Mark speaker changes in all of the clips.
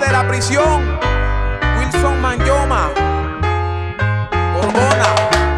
Speaker 1: de la prisión, Wilson Manyoma, Borbona.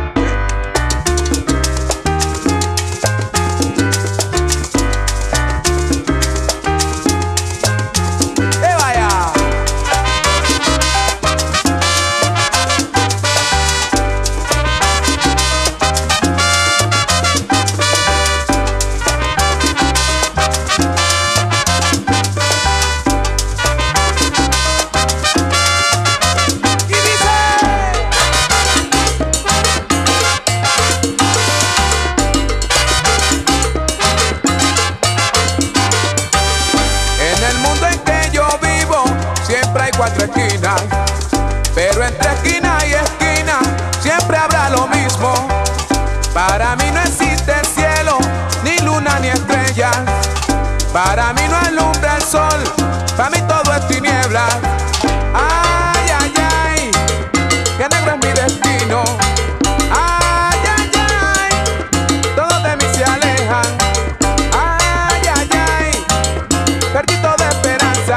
Speaker 2: Cuatro esquinas, pero entre esquina y esquina siempre habrá lo mismo. Para mí no existe cielo, ni luna ni estrellas. Para mí no alumbra el sol, para mí todo es tiniebla. Ay, ay, ay, que negro es mi destino. Ay, ay, ay, todos de mí se alejan. Ay, ay, ay, perdí toda esperanza.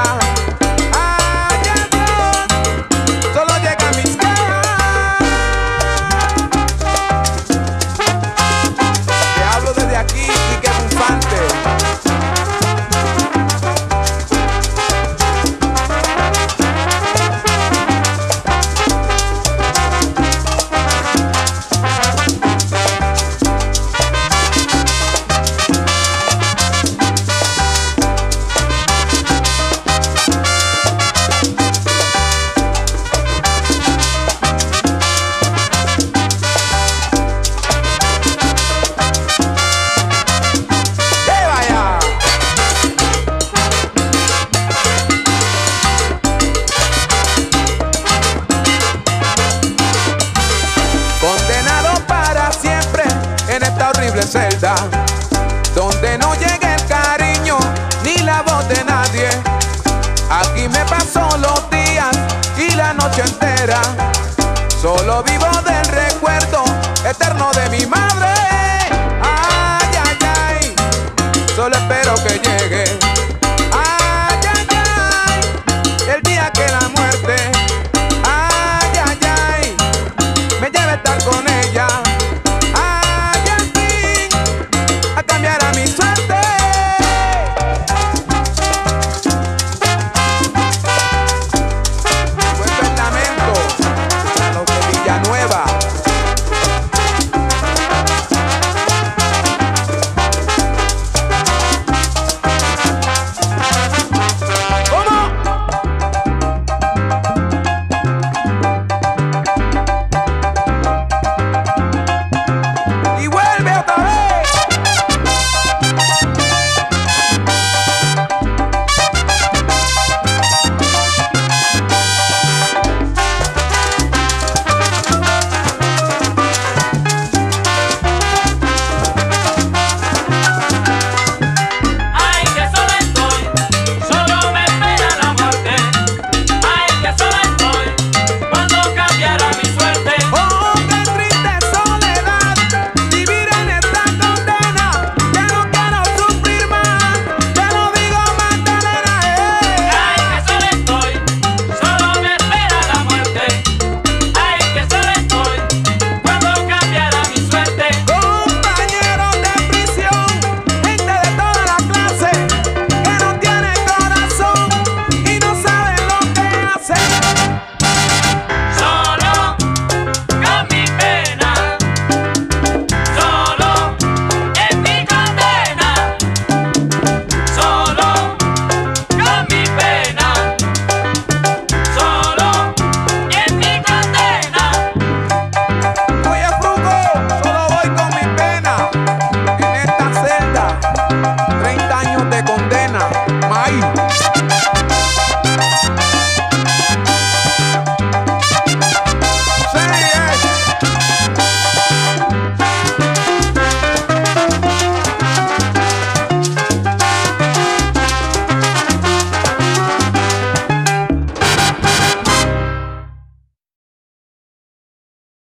Speaker 2: Celda, donde no llega el cariño ni la voz de nadie. Aquí me paso los días y la noche entera, solo vivo del recuerdo eterno de mi madre. Ay, ay, ay, solo espero que llegue. Ay, ay, ay, el día que la muerte, ay, ay, ay, me lleve a estar con ella. Cambiará mi suerte.